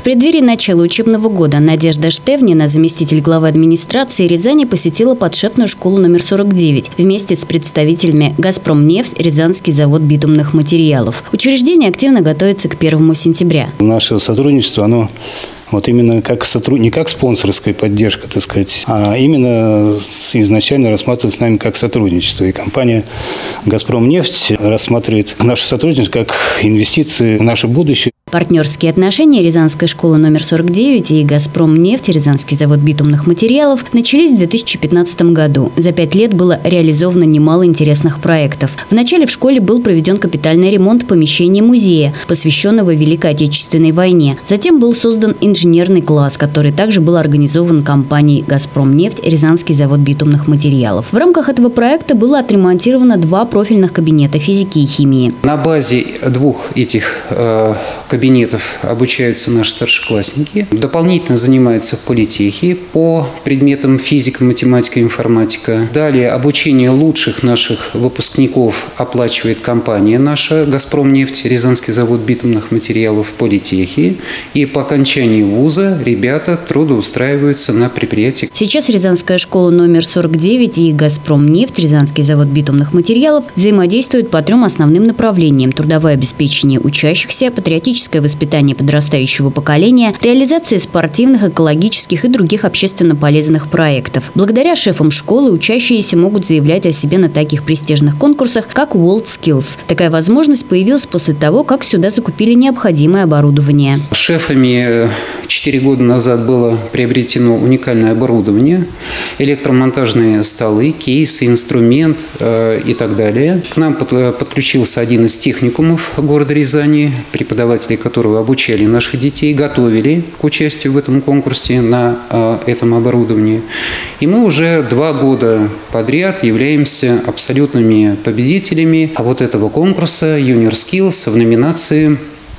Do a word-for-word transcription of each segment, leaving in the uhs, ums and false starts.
В преддверии начала учебного года Надежда Штевнина, заместитель главы администрации Рязани, посетила подшефную школу номер сорок девять вместе с представителями «Газпромнефть», Рязанский завод битумных материалов. Учреждение активно готовится к первому сентября. Наше сотрудничество, оно вот именно как сотруд... не как спонсорская поддержка, так сказать, а именно изначально рассматривается с нами как сотрудничество. И компания «Газпромнефть» рассматривает наше сотрудничество как инвестиции в наше будущее. Партнерские отношения Рязанской школы номер сорок девять и «Газпромнефть», Рязанский завод битумных материалов, начались в две тысячи пятнадцатом году. За пять лет было реализовано немало интересных проектов. Вначале в школе был проведен капитальный ремонт помещения музея, посвященного Великой Отечественной войне. Затем был создан инженерный класс, который также был организован компанией «Газпромнефть», Рязанский завод битумных материалов. В рамках этого проекта было отремонтировано два профильных кабинета физики и химии. На базе двух этих э, кабинетов кабинетов обучаются наши старшеклассники. Дополнительно занимаются в политехе по предметам физика, математика, информатика. Далее обучение лучших наших выпускников оплачивает компания наша «Газпромнефть», Рязанский завод битумных материалов, политехи. И по окончании вуза ребята трудоустраиваются на предприятии. Сейчас Рязанская школа номер сорок девять и «Газпромнефть», Рязанский завод битумных материалов взаимодействуют по трем основным направлениям: трудовое обеспечение учащихся, патриотическое воспитание подрастающего поколения, реализация спортивных, экологических и других общественно полезных проектов. Благодаря шефам школы учащиеся могут заявлять о себе на таких престижных конкурсах, как WorldSkills. Такая возможность появилась после того, как сюда закупили необходимое оборудование. Шефами четыре года назад было приобретено уникальное оборудование, электромонтажные столы, кейсы, инструмент э, и так далее. К нам под, подключился один из техникумов города Рязани, преподаватели которого обучали наших детей, готовили к участию в этом конкурсе на э, этом оборудовании. И мы уже два года подряд являемся абсолютными победителями вот этого конкурса Junior Skills в номинации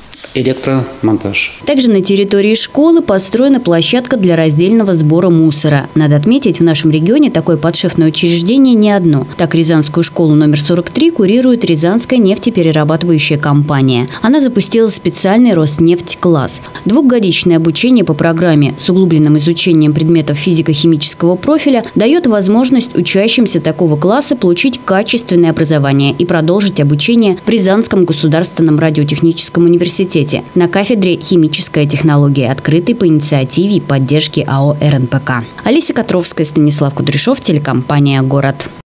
электромонтаж. Также на территории школы построена площадка для раздельного сбора мусора. Надо отметить, в нашем регионе такое подшефное учреждение не одно. Так, Рязанскую школу номер сорок три курирует Рязанская нефтеперерабатывающая компания. Она запустила специальный Роснефть-класс. Двухгодичное обучение по программе с углубленным изучением предметов физико-химического профиля дает возможность учащимся такого класса получить качественное образование и продолжить обучение в Рязанском государственном радиотехническом университете на кафедре «Химическая технология», открытой по инициативе и поддержке АО «эр эн пэ ка». Олеся Котровская, Станислав Кудряшов, телекомпания «Город».